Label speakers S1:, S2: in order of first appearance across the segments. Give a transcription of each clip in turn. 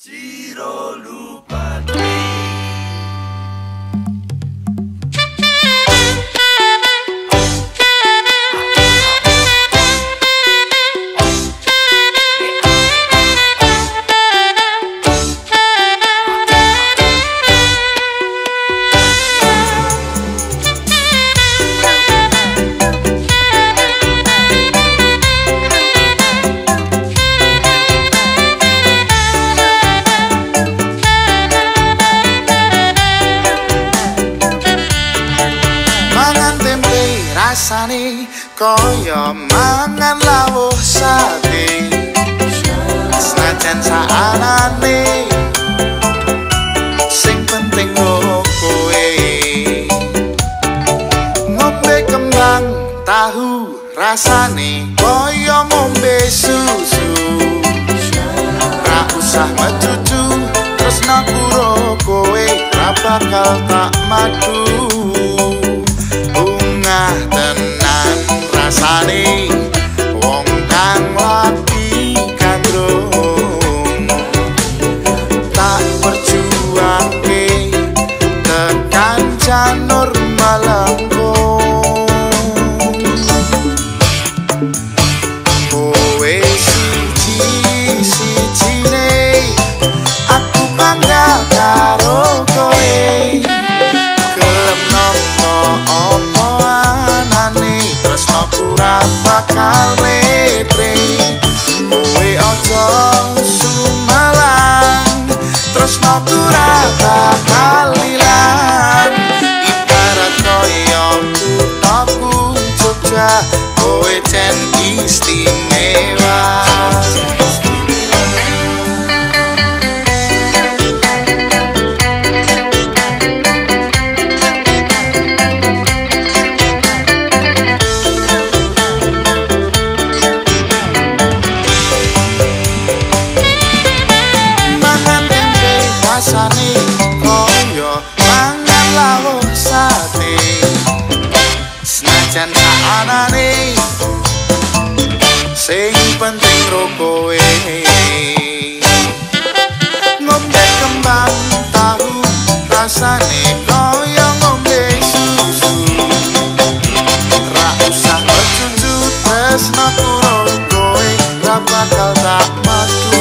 S1: Ciro Lupatri.
S2: Rasane kaya mangan lawuh sate, senajan saanane sing penting kowe ngombe kembang tahu. Rasane kaya ngombe susu, ra usah mecucu tresna karo kowe, ra bakal tak madu. Tenan rasane wong kang lagi kandung, tak perjuangke tekan janur malangkung. Kowe siji-sijine aku bangga karo kowe, gelem nopo opo ora bakal letre. Kowe aja sumalang, tresnaku ora bakal ilang. Ibarat koyo kuthaku Jogja, kowe jen istimewa. Rasane kaya mangan lawuh sate, senajan saanane sing penting ro kowe ngombe kembang tahu. Rasane kaya ngombe susu, ra usah mecucu tresna karo kowe, ra bakal tak madu.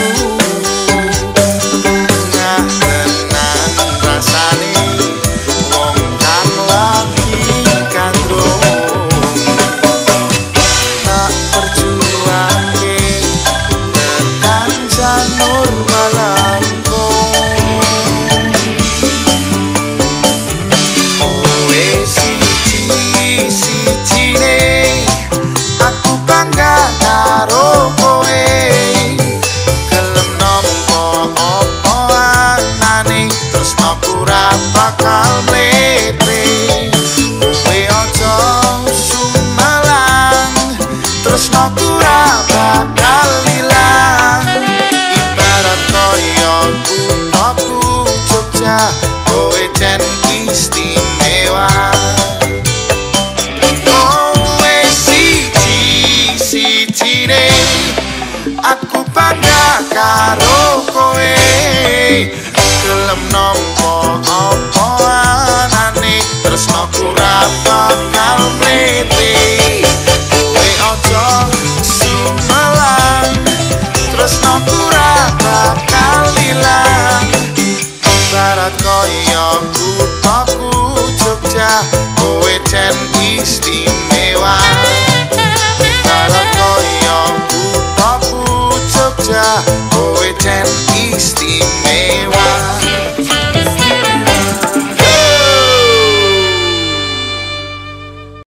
S2: Bakal mletre, kowe aja sumalang, tresnaku ora bakal ilang. Ibarat koyo kuthaku Jogja, kowe jen istimewa. Kowe siji-sijine aku bangga karo kowe, gelem nampa apa anane, tresnaku ora bakal mletre. Kowe aja sumalang, tresnaku ora bakal ilang. Ibarat koyo kuthaku Jogja, kowe jen istimewa.